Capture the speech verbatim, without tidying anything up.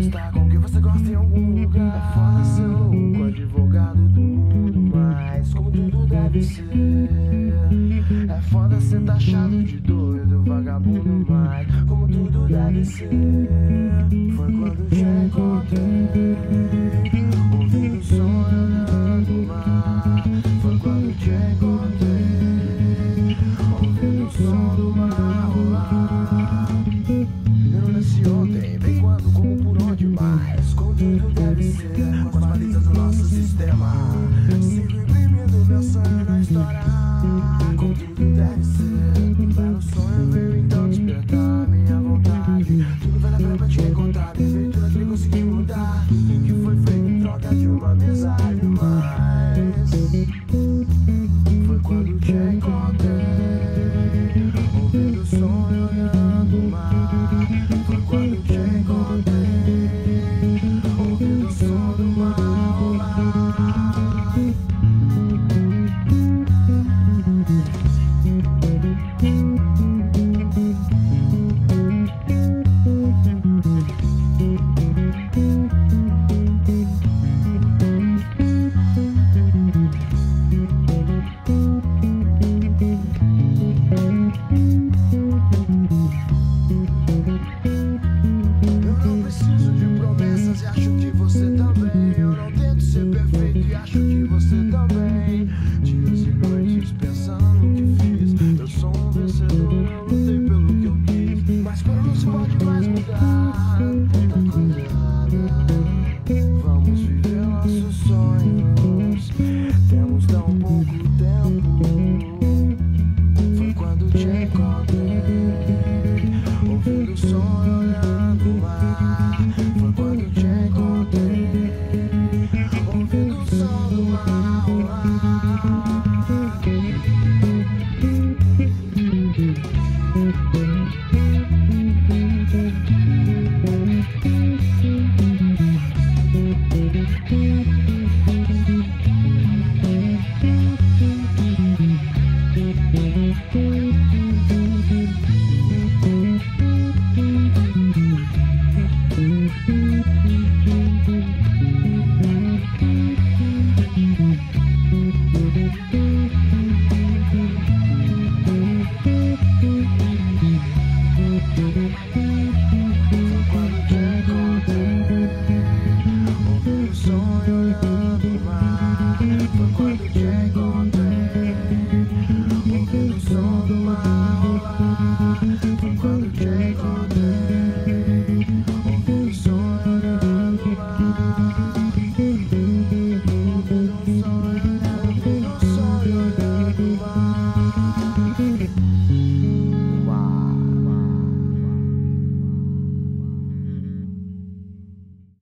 estar com quem você gosta em algum lugar. É foda ser louco, advogado do mundo, mas como tudo deve ser. É foda ser taxado de doido, vagabundo, mas como tudo deve ser. Foi quando te encontrei, ouvindo o som olhando o mar. Foi quando te encontrei, ouvindo o som do mar rolar. Eu não nasci ontem, bem quando, como, por onde, mas como tudo deve ser, com as balizas do nosso sistema. Sigo imprimindo meu sonho na história, como tudo deve ser. Um belo sonho veio então despertar minha vontade. Tudo vale a pena pra te contar, prefeitura que nem consegui mudar. Tudo que foi feito em troca de uma amizade, mas foi quando te encontrei, ouvindo o som e olhando o mar. Foi quando te encontrei, ouvindo o som do mar rolar. Acho que você também. Dias e noites pensando no que fiz. Eu sou um vencedor, eu lutei pelo que eu quis. Mas quando não se pode mais mudar, tanta coisa errada. Vamos viver nossos sonhos, temos tão pouco tempo. Foi quando te encontrei, ouvindo o som e olhando o mar. Foi quando te encontrei, ouvindo o som do mar rolar. Foi quando te